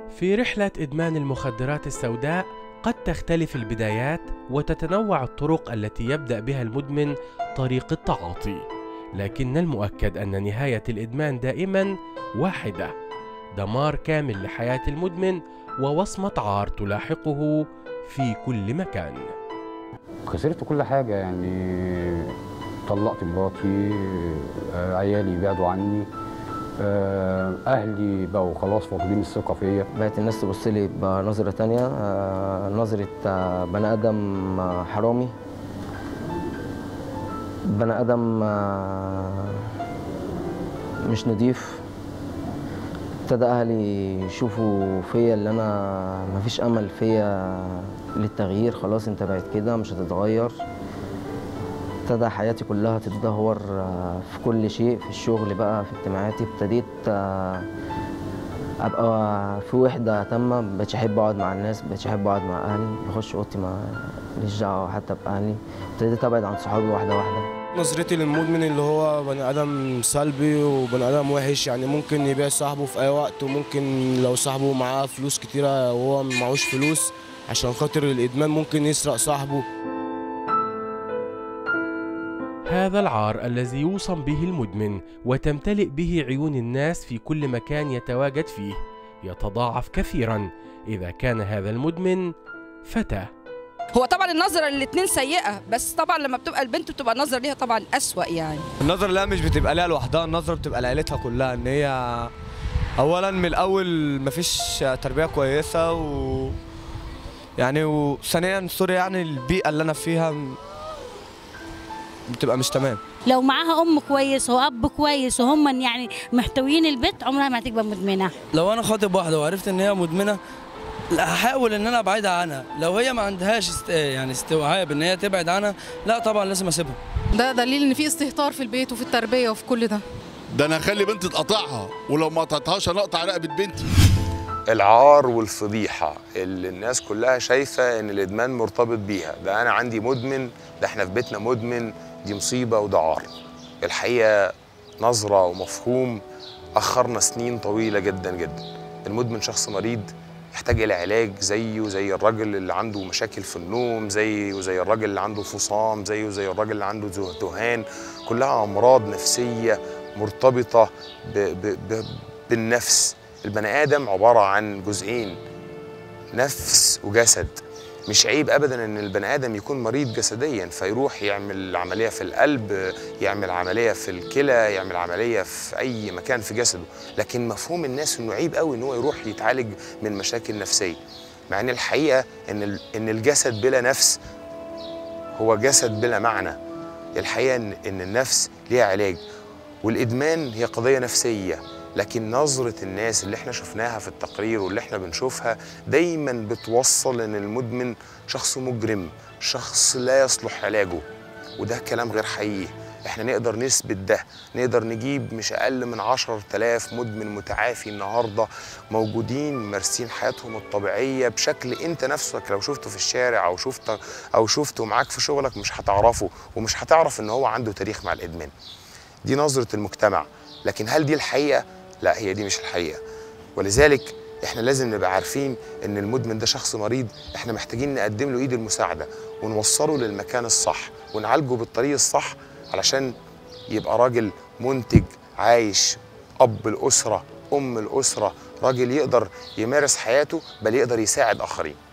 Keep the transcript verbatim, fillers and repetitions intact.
في رحلة إدمان المخدرات السوداء قد تختلف البدايات وتتنوع الطرق التي يبدأ بها المدمن طريق التعاطي، لكن المؤكد أن نهاية الإدمان دائما واحدة: دمار كامل لحياة المدمن ووصمة عار تلاحقه في كل مكان. خسرت كل حاجة، يعني طلقت مراتي، عيالي بعدوا عني، أهلي بقوا خلاص فاقدين الثقة فيا. بقت الناس تبص لي بنظرة تانية، نظرة بني آدم حرامي، بني آدم مش نضيف. ابتدى أهلي يشوفوا فيا اللي أنا مفيش أمل فيا للتغيير، خلاص أنت بقيت كده مش هتتغير. ابتدى حياتي كلها تتدهور في كل شيء، في الشغل بقى، في اجتماعاتي. ابتديت ابقى في وحده تامه، مبقتش احب اقعد مع الناس، مبقتش احب اقعد مع اهلي، بخش اوضتي ماليش دعوه حتى باهلي. ابتديت ابعد عن صحابي واحده واحده. نظرتي للمدمن اللي هو بني ادم سلبي وبني ادم وحش، يعني ممكن يبيع صاحبه في اي وقت، وممكن لو صاحبه معاه فلوس كتيره وهو معهوش فلوس عشان خاطر الادمان ممكن يسرق صاحبه. هذا العار الذي يوصم به المدمن وتمتلئ به عيون الناس في كل مكان يتواجد فيه يتضاعف كثيرا إذا كان هذا المدمن فتى. هو طبعا النظرة للاتنين سيئة، بس طبعا لما بتبقى البنت بتبقى النظرة ليها طبعا أسوأ. يعني النظرة لا مش بتبقى ليها لوحدها، النظرة بتبقى لعيلتها كلها، ان هي اولا من الاول مفيش تربية كويسة، و يعني وثانيا سوري يعني البيئة اللي انا فيها بتبقى مش تمام. لو معاها ام كويس واب كويس وهم يعني محتويين البيت، عمرها ما هتبقى مدمنه. لو انا خاطب واحده وعرفت ان هي مدمنه، لا هحاول ان انا ابعدها عنها. لو هي ما عندهاش است... يعني استوعاب ان هي تبعد عنها، لا طبعا لازم اسيبها. ده دليل ان في استهتار في البيت وفي التربيه وفي كل ده. ده انا هخلي بنتي تقطعها، ولو ما قطعتهاش انا اقطع رقبه بنتي. العار والفضيحه اللي الناس كلها شايفه ان الادمان مرتبط بيها، ده انا عندي مدمن، ده احنا في بيتنا مدمن، دي مصيبة وده عار. الحقيقة نظرة ومفهوم أخرنا سنين طويلة جدا جدا. المدمن شخص مريض يحتاج إلى علاج، زيه زي الراجل اللي عنده مشاكل في النوم، زيه زي الراجل اللي عنده فصام، زيه زي الراجل اللي عنده ذهان. كلها أمراض نفسية مرتبطة ب ب ب بالنفس. البني آدم عبارة عن جزئين، نفس وجسد. مش عيب ابدا ان البني ادم يكون مريض جسديا فيروح يعمل عمليه في القلب، يعمل عمليه في الكلى، يعمل عمليه في اي مكان في جسده، لكن مفهوم الناس انه عيب قوي ان هو يروح يتعالج من مشاكل نفسيه، مع ان الحقيقه ان ان الجسد بلا نفس هو جسد بلا معنى. الحقيقه ان ان النفس ليها علاج، والادمان هي قضيه نفسيه، لكن نظرة الناس اللي احنا شفناها في التقرير واللي احنا بنشوفها دايما بتوصل ان المدمن شخص مجرم، شخص لا يصلح علاجه، وده كلام غير حقيقي. احنا نقدر نثبت ده، نقدر نجيب مش اقل من عشرة آلاف مدمن متعافي النهارده موجودين مارسين حياتهم الطبيعيه بشكل انت نفسك لو شفته في الشارع او شفته او شفته معاك في شغلك مش هتعرفه، ومش هتعرف ان هو عنده تاريخ مع الادمان. دي نظرة المجتمع، لكن هل دي الحقيقة؟ لا، هي دي مش الحقيقة. ولذلك احنا لازم نبقى عارفين ان المدمن ده شخص مريض، احنا محتاجين نقدم له ايد المساعدة ونوصله للمكان الصح ونعالجه بالطريق الصح علشان يبقى راجل منتج عايش، اب الاسرة، ام الاسرة، راجل يقدر يمارس حياته بل يقدر يساعد اخرين.